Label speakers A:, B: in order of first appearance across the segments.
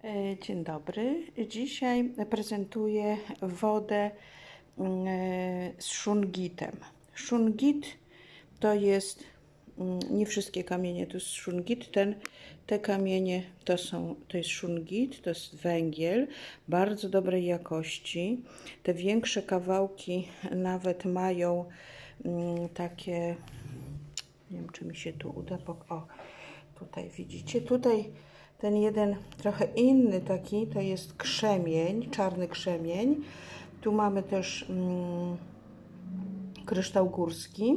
A: Dzień dobry. Dzisiaj prezentuję wodę z szungitem. Szungit to jest, nie wszystkie kamienie to jest szungit, te kamienie to jest szungit, to jest węgiel bardzo dobrej jakości. Te większe kawałki nawet mają takie, nie wiem czy mi się tu uda, o tutaj widzicie, tutaj ten jeden trochę inny taki to jest krzemień, czarny krzemień. Tu mamy też kryształ górski.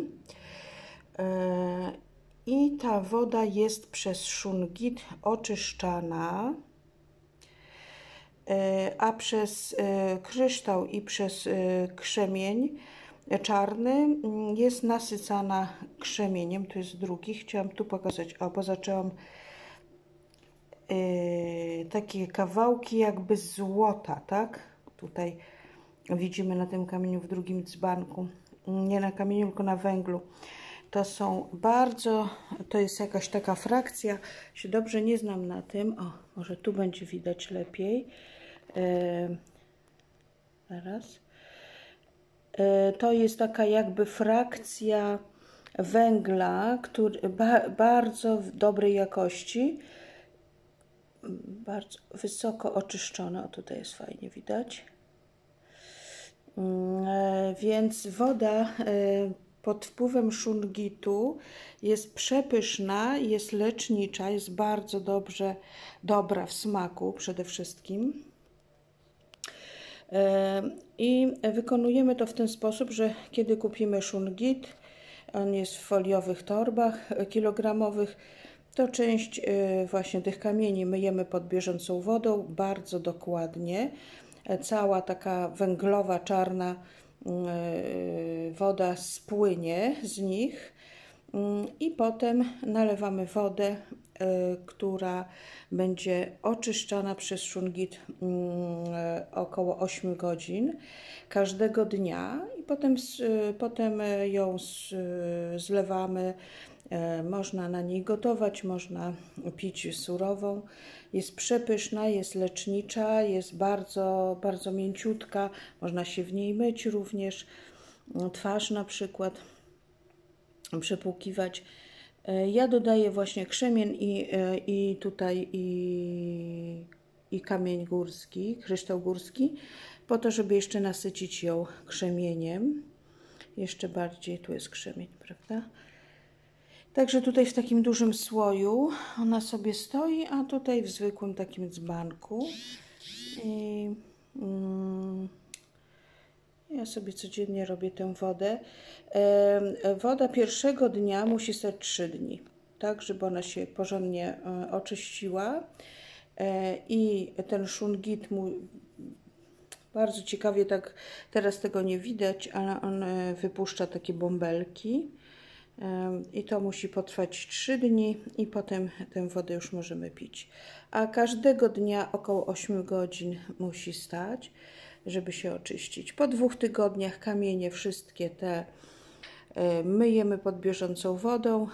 A: I ta woda jest przez szungit oczyszczana, a przez kryształ i przez krzemień czarny jest nasycana krzemieniem. To jest drugi. Chciałam tu pokazać, bo zaczęłam takie kawałki jakby złota, tak? Tutaj widzimy na tym kamieniu w drugim dzbanku, nie na kamieniu, tylko na węglu. To są bardzo, to jest jakaś taka frakcja, się dobrze nie znam na tym. O, może tu będzie widać lepiej. Zaraz. To jest taka jakby frakcja węgla, który bardzo dobrej jakości, bardzo wysoko oczyszczone. O, tutaj jest fajnie widać. Więc woda pod wpływem szungitu jest przepyszna, jest lecznicza, jest bardzo dobra w smaku przede wszystkim. I wykonujemy to w ten sposób, że kiedy kupimy szungit, on jest w foliowych torbach kilogramowych, to część właśnie tych kamieni myjemy pod bieżącą wodą bardzo dokładnie. Cała taka węglowa, czarna woda spłynie z nich i potem nalewamy wodę, która będzie oczyszczana przez szungit około 8 godzin każdego dnia i potem ją zlewamy. Można na niej gotować, można pić surową. Jest przepyszna, jest lecznicza, jest bardzo, bardzo mięciutka. Można się w niej myć również, twarz na przykład, przepłukiwać. Ja dodaję właśnie krzemień i tutaj i kamień górski, kryształ górski, po to, żeby jeszcze nasycić ją krzemieniem. Jeszcze bardziej, tu jest krzemień, prawda? Także tutaj w takim dużym słoju ona sobie stoi, a tutaj w zwykłym takim dzbanku. I ja sobie codziennie robię tę wodę. Woda pierwszego dnia musi stać 3 dni, tak, żeby ona się porządnie oczyściła. I ten szungit bardzo ciekawie, tak teraz tego nie widać, ale on wypuszcza takie bąbelki. I to musi potrwać 3 dni i potem tę wodę już możemy pić. A każdego dnia około 8 godzin musi stać, żeby się oczyścić. Po 2 tygodniach kamienie wszystkie te myjemy pod bieżącą wodą.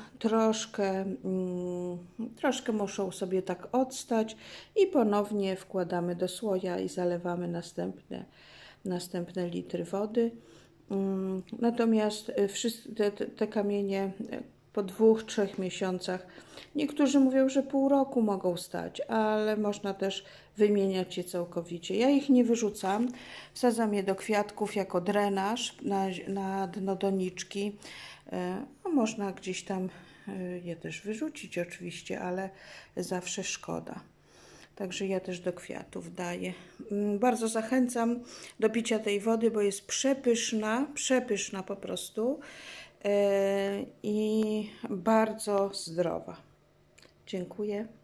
A: Troszkę muszą sobie tak odstać i ponownie wkładamy do słoja i zalewamy następne litry wody. Natomiast te kamienie po 2-3 miesiącach, niektórzy mówią, że pół roku mogą stać, ale można też wymieniać je całkowicie. Ja ich nie wyrzucam, wsadzam je do kwiatków jako drenaż na dno doniczki. Można gdzieś tam je też wyrzucić oczywiście, ale zawsze szkoda. Także ja też do kwiatów daję. Bardzo zachęcam do picia tej wody, bo jest przepyszna po prostu i bardzo zdrowa. Dziękuję.